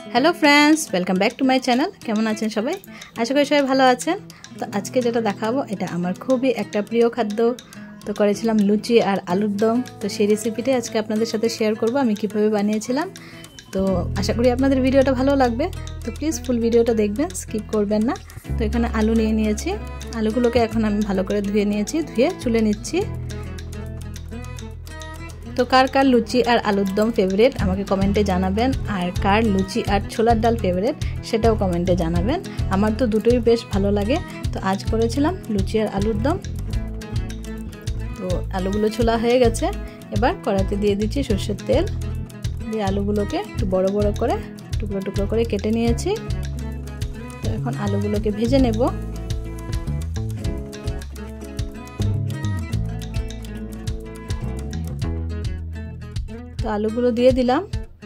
Hello friends welcome back to my channel केमन आছেন সবাই আশা করি সবাই ভালো আছেন। তো আজকে যেটা দেখাবো এটা আমার খুবই একটা প্রিয় খাদ্য। তো করেছিলাম লুচি আর আলুর দম। তো সেই রেসিপিটাই আজকে আপনাদের সাথে শেয়ার করব আমি কিভাবে বানিয়েছিলাম। তো আশা করি আপনাদের ভিডিওটা ভালো লাগবে। তো প্লিজ ফুল ভিডিওটা দেখবেন, স্কিপ করবেন না। তো এখানে আলু নিয়ে নিয়েছি, আলুগুলোকে এখন আমি ভালো করে ধুয়ে নিয়েছি, ধুয়ে চুলে নিচ্ছি। তো কার কার লুচি আর আলুর দম ফেভারিট আমাকে কমেন্টে জানাবেন, আর কার লুচি আর ছোলার ডাল ফেভারিট সেটাও কমেন্টে জানাবেন। আমার তো দুটোই বেশ ভালো লাগে। তো আজ করেছিলাম লুচি আর আলুর দম। তো আলুগুলো ছোলা হয়ে গেছে, এবার কড়াইতে দিয়ে দিচ্ছি সরষের তেল, দিয়ে আলুগুলোকে একটু বড় বড় করে টুকরো টুকরো করে কেটে নিয়েছি। তো এখন আলুগুলোকে ভেজে নেব। তো আলুগুলো দিয়ে দিলাম,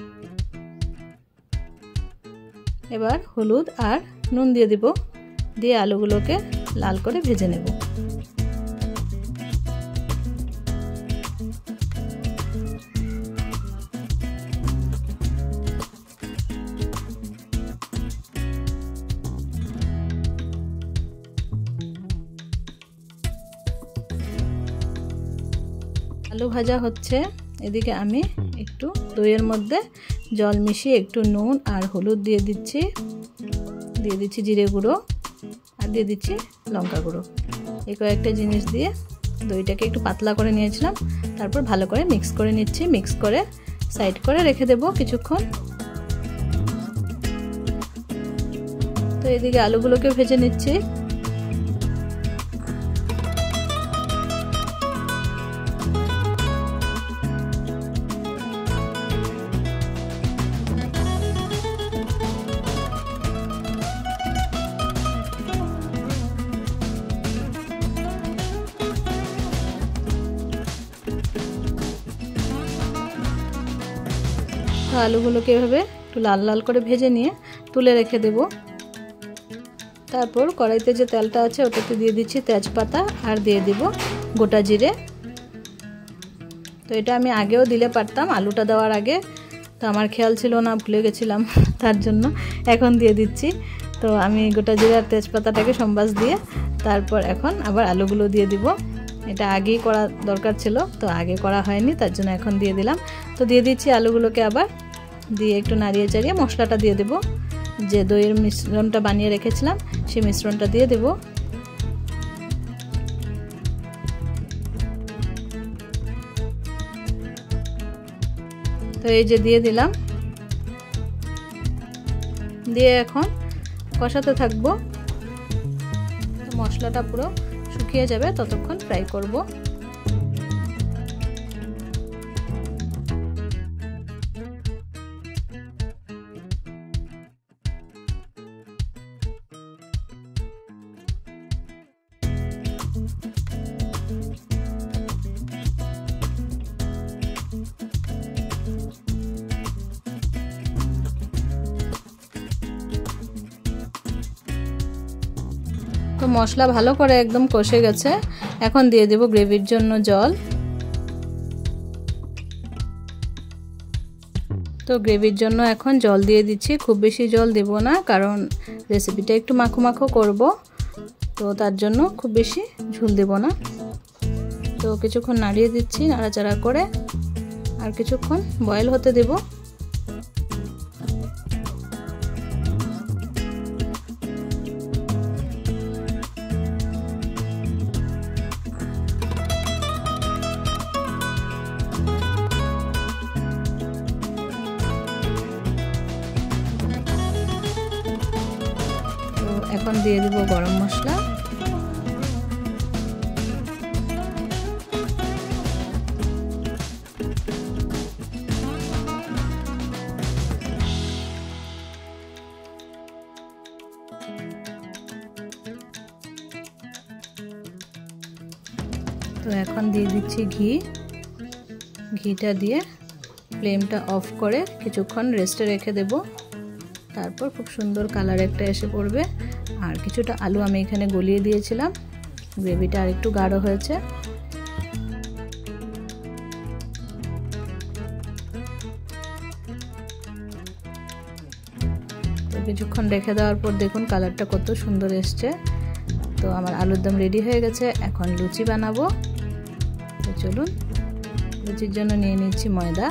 এবার হলুদ আর নুন দিয়ে দিব, দিয়ে আলুগুলোকে লাল করে ভেজে নেব। আলু ভাজা হচ্ছে, এদিকে আমি একটু দইয়ের মধ্যে জল মিশিয়ে একটু নুন আর হলুদ দিয়ে দিচ্ছি জিরে গুঁড়ো আর দিয়ে দিচ্ছি লঙ্কা গুঁড়ো। এই কয়েকটা জিনিস দিয়ে দইটাকে একটু পাতলা করে নিয়েছিলাম, তারপর ভালো করে মিক্স করে নিচ্ছি। মিক্স করে সাইড করে রেখে দেব কিছুক্ষণ। তো এদিকে আলুগুলোকে ভেজে নিচ্ছি। আলুগুলোকে এভাবে একটু লাল লাল করে ভেজে নিয়ে তুলে রেখে দেব। তারপর কড়াইতে যে তেলটা আছে ওটাতে দিয়ে দিচ্ছি তেজপাতা আর দিয়ে দিব গোটা জিরে। তো এটা আমি আগেও দিলে পারতাম আলুটা দেওয়ার আগে, তো আমার খেয়াল ছিল না, ভুলে গেছিলাম, তার জন্য এখন দিয়ে দিচ্ছি। তো আমি গোটা জিরে আর তেজপাতাটাকে সম্বাস দিয়ে তারপর এখন আবার আলুগুলো দিয়ে দিব। এটা আগেই করা দরকার ছিল, তো আগে করা হয়নি, তার জন্য এখন দিয়ে দিলাম। তো দিয়ে দিচ্ছি আলুগুলোকে, আবার দিয়ে একটু নাড়িয়ে চাড়িয়ে মশলাটা দিয়ে দেব। যে দইয়ের মিশ্রণটা বানিয়ে রেখেছিলাম সেই মিশ্রণটা দিয়ে দেব। তো এই যে দিয়ে দিলাম, দিয়ে এখন কষাতে থাকবো। মশলাটা পুরো শুকিয়ে যাবে ততক্ষণ ফ্রাই করব। তো মশলা ভালো করে একদম কষে গেছে, এখন দিয়ে দেব গ্রেভির জন্য জল। তো গ্রেভির জন্য এখন জল দিয়ে দিচ্ছি, খুব বেশি জল দেব না, কারণ রেসিপিটা একটু মাখো মাখো করব, তো তার জন্য খুব বেশি ঝোল দেব না। তো কিছুক্ষণ নাড়িয়ে দিচ্ছি নাড়াচাড়া করে, আর কিছুক্ষণ বয়েল হতে দেব। এখন দিয়ে দিব গরম মশলা। তো এখন দিয়ে দিচ্ছি ঘিটা দিয়ে ফ্লেমটা অফ করে কিছুক্ষণ রেস্টে রেখে দেব। তারপর খুব সুন্দর কালার একটা এসে পড়বে। আর কিছুটা আলু আমি এখানে গলিয়ে দিয়েছিলাম, গ্রেভিটা আর একটু গাঢ় হয়েছে। তো কিছুক্ষণ রেখে দেওয়ার পর দেখুন কালারটা কত সুন্দর এসছে। তো আমার আলুর দম রেডি হয়ে গেছে। এখন লুচি বানাবো। তো চলুন, লুচির জন্য নিয়ে নিচ্ছি ময়দা।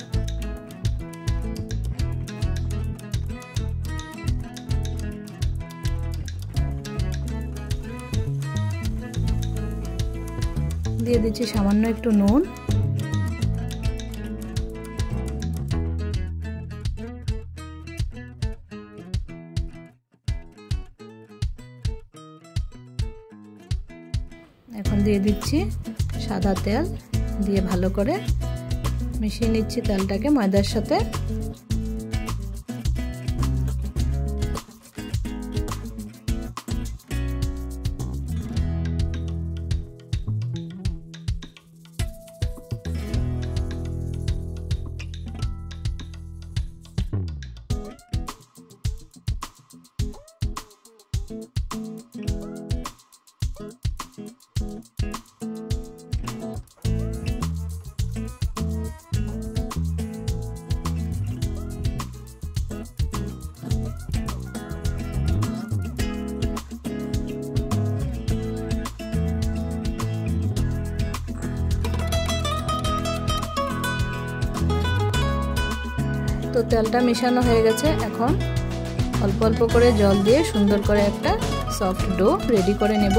দিয়ে দিচ্ছি সামান্য একটু নুন। এখন দিয়ে দিচ্ছি সাদা তেল, দিয়ে ভালো করে মিশিয়ে নিচ্ছি তেলটাকে ময়দার সাথে। তো তেলটা মেশানো হয়ে গেছে। এখন অল্প অল্প করে জল দিয়ে সুন্দর করে একটা সফট ডো রেডি করে নেব।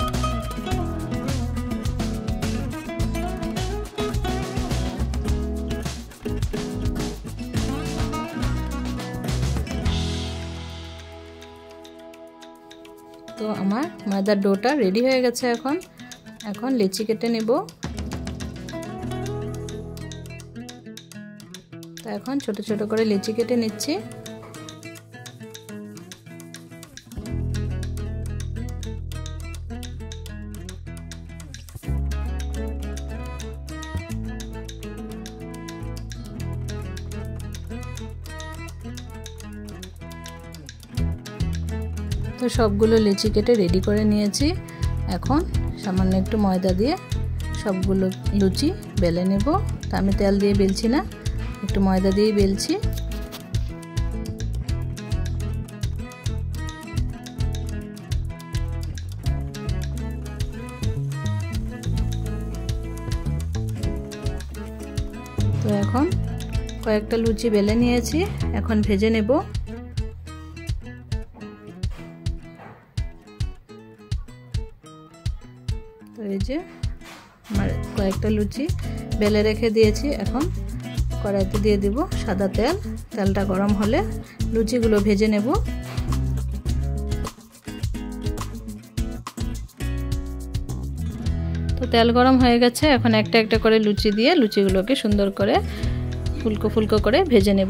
তো আমার ময়দার ডোটা রেডি হয়ে গেছে। এখন লিচি কেটে নেব। তো এখন ছোট ছোট করে লিচি কেটে নিচ্ছি। তো সবগুলো লিচি কেটে রেডি করে নিয়েছি। এখন সামান্য একটু ময়দা দিয়ে সবগুলো লুচি বেলে নেব। তো আমি তেল দিয়ে বেলছি না, একটু ময়দা দিয়ে বেলছি। তো এখন কয়েকটা লুচি বেলে নিয়েছি, এখন ভেজে নেব। তো এই যে আমার কয়েকটা লুচি বেলে রেখে দিয়েছি। এখন কড়াইতে দিয়ে দিব সাদা তেল। তেলটা গরম হলে লুচিগুলো ভেজে নেব। তো তেল গরম হয়ে গেছে। এখন একটা একটা করে লুচি দিয়ে লুচিগুলোকে সুন্দর করে ফুলকো ফুলকো করে ভেজে নেব।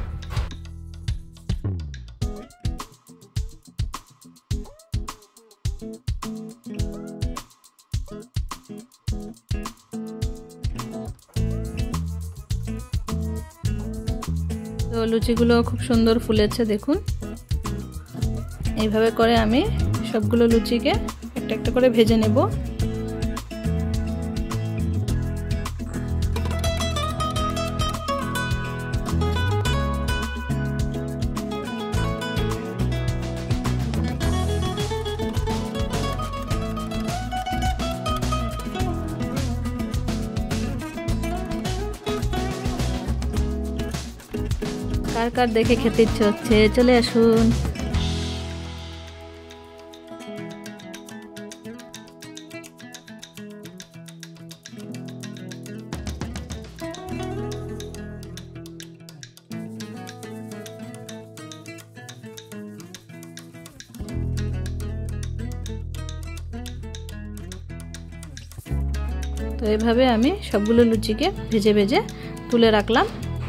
তো লুচিগুলো খুব সুন্দর ফুলেছে দেখুন। এইভাবে করে আমি সবগুলো লুচিকে একটা একটা করে ভেজে নেব। কার কার দেখে খেতে ইচ্ছে হচ্ছে চলে আসুন। তো এইভাবে আমি সবগুলো লুচিকে ভেজে ভেজে তুলে রাখলাম।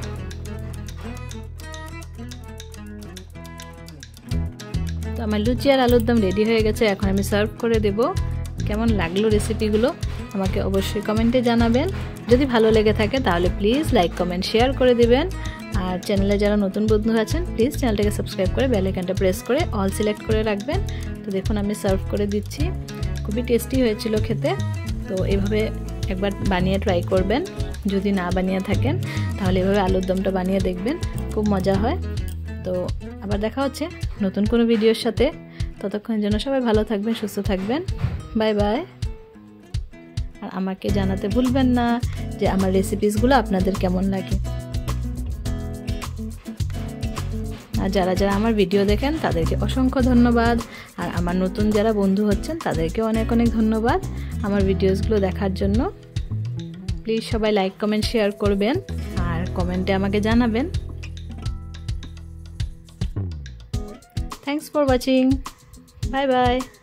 তো আমার লুচি আর আলুর দম রেডি হয়ে গেছে। এখন আমি সার্ভ করে দেব। কেমন লাগলো রেসিপিগুলো আমাকে অবশ্যই কমেন্টে জানাবেন। যদি ভালো লেগে থাকে তাহলে প্লিজ লাইক কমেন্ট শেয়ার করে দিবেন। আর চ্যানেলে যারা নতুন বন্ধু আছেন প্লিজ চ্যানেলটাকে সাবস্ক্রাইব করে বেল আইকনটা প্রেস করে অল সিলেক্ট করে রাখবেন। তো দেখুন আমি সার্ভ করে দিচ্ছি। খুবই টেস্টি হয়েছিল খেতে। তো এইভাবে একবার বানিয়ে ট্রাই করবেন। যদি না বানিয়ে থাকেন তাহলে এভাবে আলুর দমটা বানিয়ে দেখবেন, খুব মজা হয়। তো আবার দেখা হচ্ছে নতুন কোনো ভিডিওর সাথে। ততক্ষণের জন্য সবাই ভালো থাকবেন, সুস্থ থাকবেন। Bye bye. আর আমাকে জানাতে ভুলবেন না যে আমার রেসিপিসগুলো আপনাদের কেমন লাগে। আর যারা যারা আমার ভিডিও দেখেন তাদেরকে অসংখ্য ধন্যবাদ। আর আমার নতুন যারা বন্ধু হচ্ছেন তাদেরকে অনেক অনেক ধন্যবাদ আমার ভিডিওসগুলো দেখার জন্য। প্লিজ সবাই লাইক, কমেন্ট, শেয়ার করবেন আর কমেন্টে আমাকে জানাবেন। Thanks for watching. Bye by.